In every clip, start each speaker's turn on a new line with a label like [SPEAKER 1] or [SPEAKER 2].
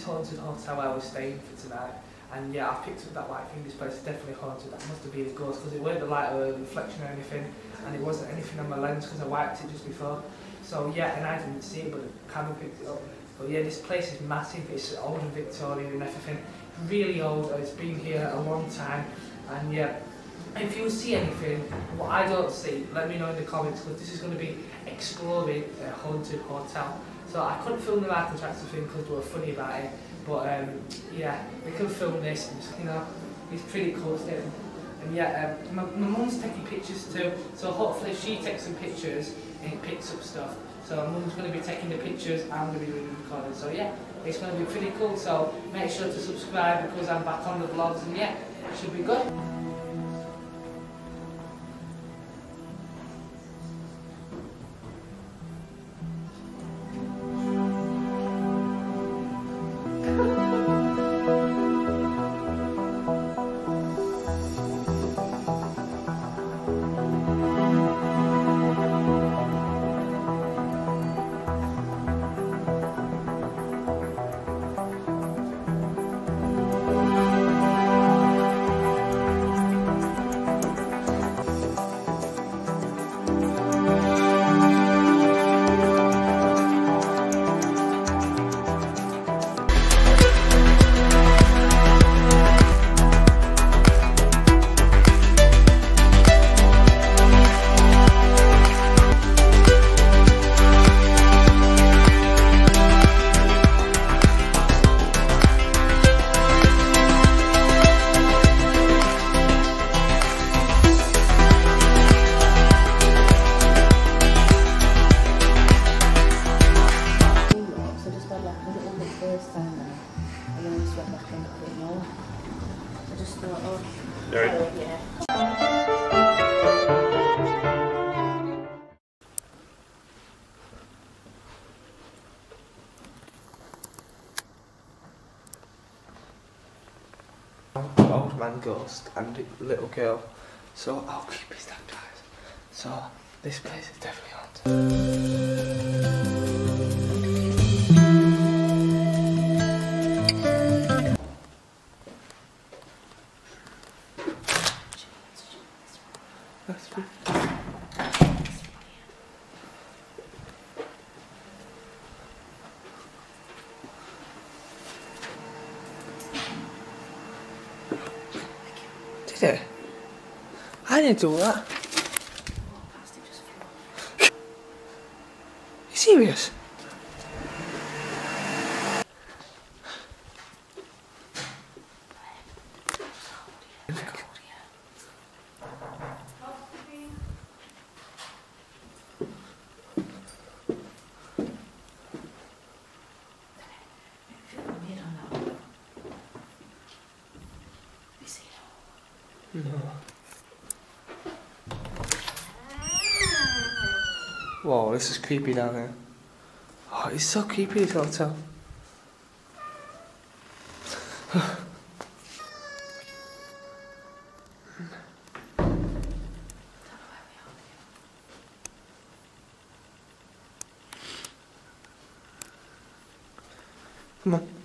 [SPEAKER 1] this haunted hotel I was staying for tonight. And yeah, I picked up that white thing. This place is definitely haunted. That must have been a ghost because it weren't the light or a reflection or anything, and it wasn't anything on my lens because I wiped it just before. So yeah, and I didn't see it, but the camera picked it up. But yeah, this place is massive. It's old and Victorian and everything. Really old. It's been here a long time. And yeah, if you see anything, what I don't see, let me know in the comments because this is going to be exploring a haunted hotel. So I couldn't film the Michael Jackson thing because they were funny about it. But yeah, we can film this, and you know, it's pretty cool still. And yeah, my mum's taking pictures too, so hopefully if she takes some pictures and it picks up stuff. So my mum's going to be taking the pictures, I'm going to be doing the recording. So yeah, it's going to be pretty cool. So make sure to subscribe because I'm back on the vlogs, and yeah, it should be good. Old man ghost and little girl. So how creepy is that, guys? So this place is definitely haunted. Did it? I didn't do that. You serious? No. Whoa, this is creepy down here. Oh, it's so creepy, this hotel. Come on.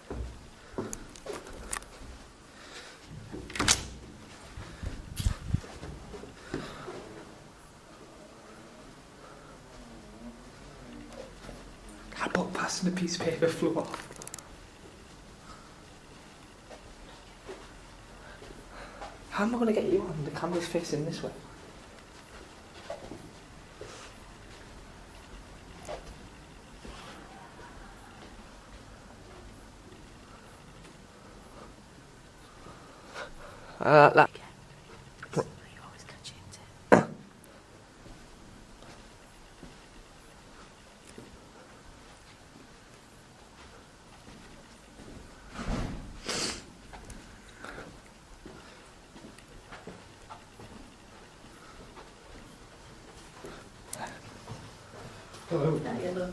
[SPEAKER 1] I walked past and a piece of paper flew off. How am I going to get you on? The camera's facing this way. That. Hello. Hello.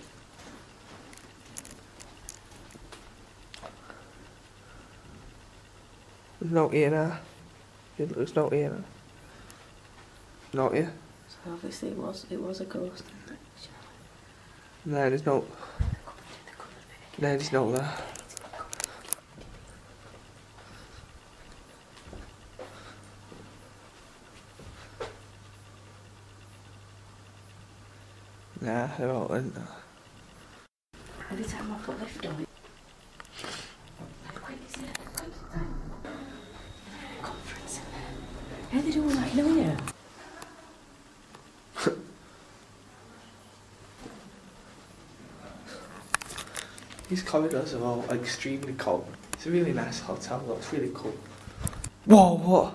[SPEAKER 1] There's no here now. There's no here now. Not here.
[SPEAKER 2] So obviously it was a ghost.
[SPEAKER 1] No, there's no. No, there's no there. Nah, they won't then.
[SPEAKER 2] Every time I put lift on it. Quick, isn't it? Quick. Conference in there. How are they doing that, you know, here?
[SPEAKER 1] These corridors are all extremely cold. It's a really nice hotel, though. It's really cool. Whoa, what?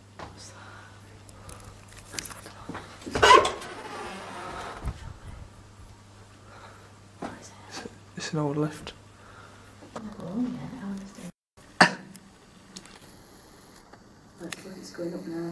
[SPEAKER 1] It's an old lift.
[SPEAKER 2] Let's look, it's going up now.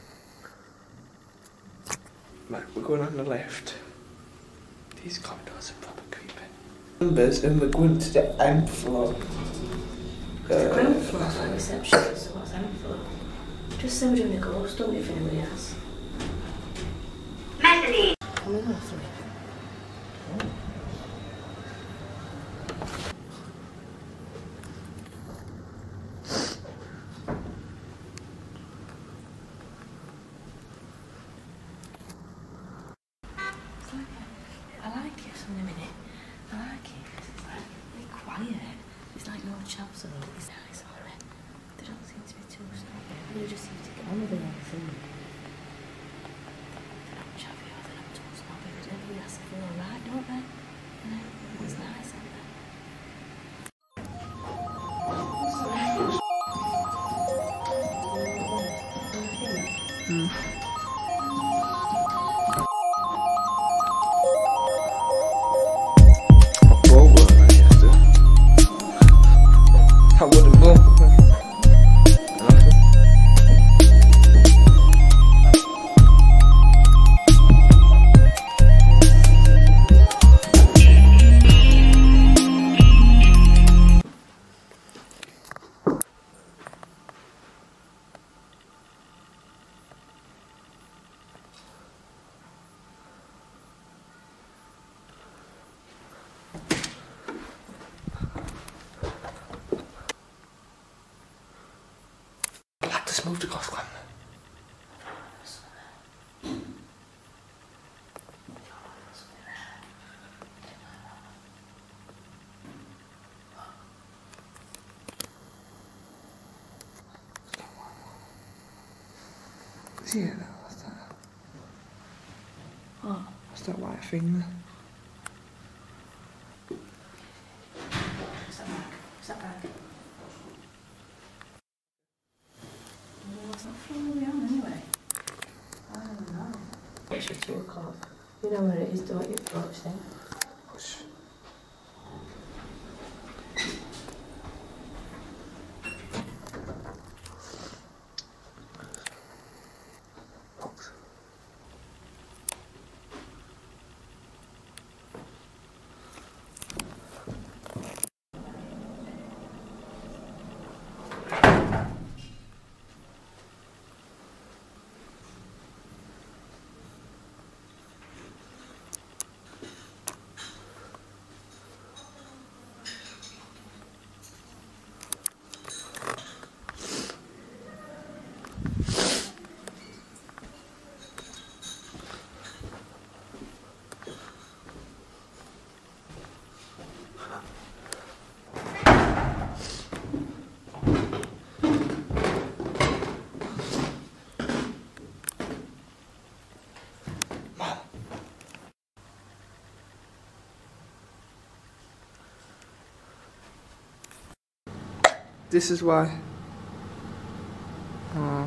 [SPEAKER 1] Right, we're going on the lift. These corridors are proper creepy. Numbers, and we're going to the M floor.
[SPEAKER 2] Ground floor, like reception, so what's M floor? Just say we're doing a ghost, don't we, if anybody asks? Mezzanine! Can we go through it? I like it from the minute. I like it because it's like really quiet. It's like no chaps at all. It's nice, alright. They don't seem to be too snobby. They just seem to get on with everything. They're not chatty or they're not too snobby. But everybody has to feel alright, don't they? You know, it's nice, isn't it?
[SPEAKER 1] I wouldn't go. Just moved across one. See it? What's that?
[SPEAKER 2] What?
[SPEAKER 1] What's that white thing there?
[SPEAKER 2] What's that bag? What's that bag? What's that floor we on anyway? I don't know. It's your 2 o'clock. You know where it is, don't you, approach then?
[SPEAKER 1] Push. Box. This is why. Oh.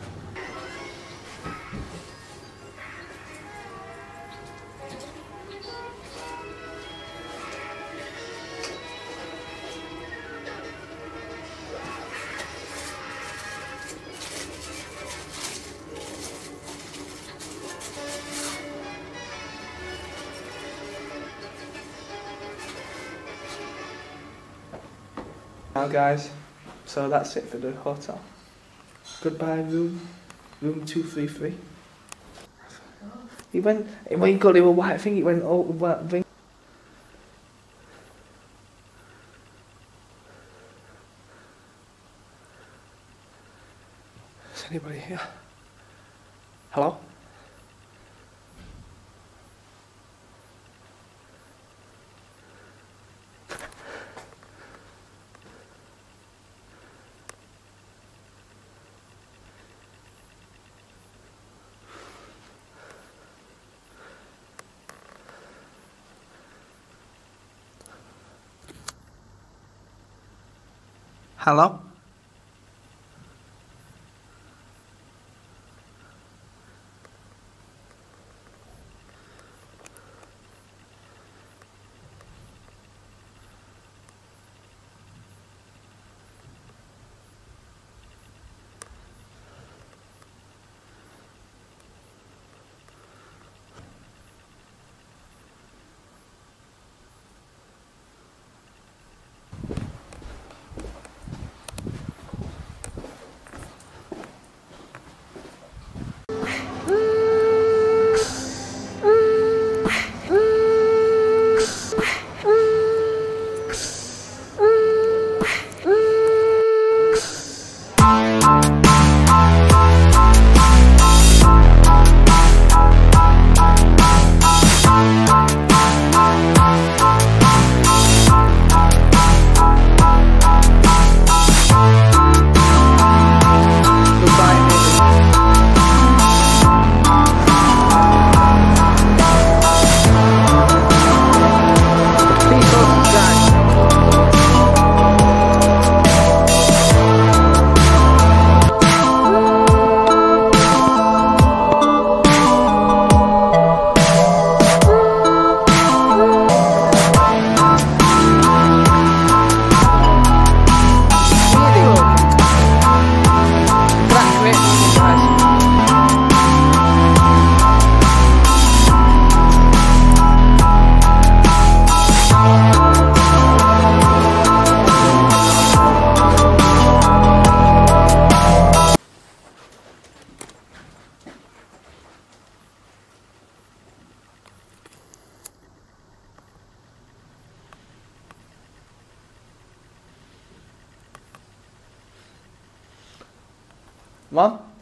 [SPEAKER 1] Now guys, so that's it for the hotel. Goodbye room 233. He went, when he got the white thing, he went, oh, white thing. Is anybody here? Hello? Hello?
[SPEAKER 3] Come on.